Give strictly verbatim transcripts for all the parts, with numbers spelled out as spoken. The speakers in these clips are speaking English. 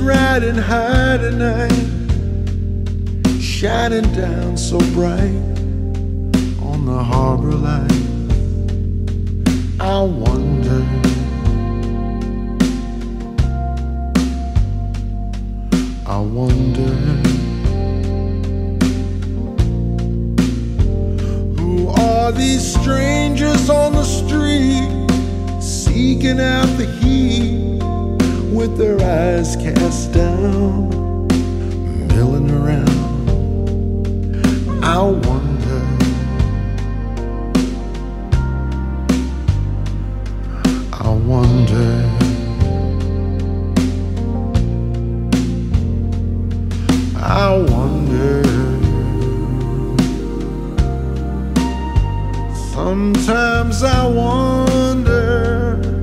riding high tonight, shining down so bright on the harbor light. I wonder, I wonder, who are these strangers on the street, seeking out the heat with their eyes cast down, milling around. I wonder, I wonder, I wonder. Sometimes I wonder.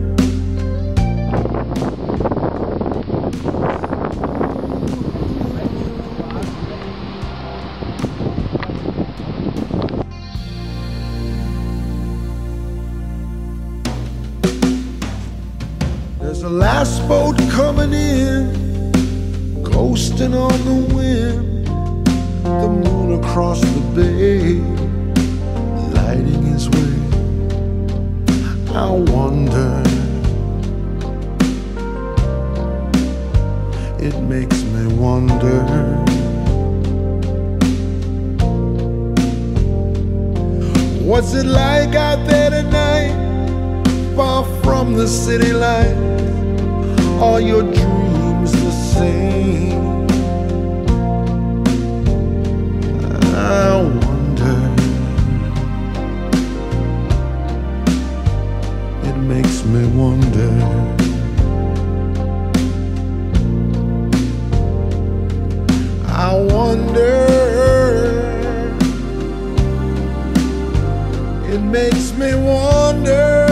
There's a last boat coming in, ghosting on the wind, the moon across the bay, lighting his way. I wonder, it makes me wonder, what's it like out there tonight, far from the city light? Are your dreams the same? I wonder, it makes me wonder. I wonder, it makes me wonder.